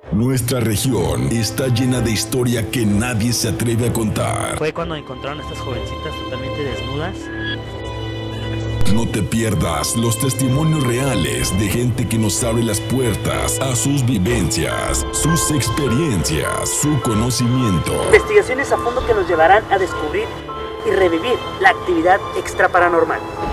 Nuestra región está llena de historia que nadie se atreve a contar. Fue cuando encontraron a estas jovencitas totalmente desnudas. No te pierdas los testimonios reales de gente que nos abre las puertas a sus vivencias, sus experiencias, su conocimiento. Investigaciones a fondo que nos llevarán a descubrir y revivir la actividad extraparanormal.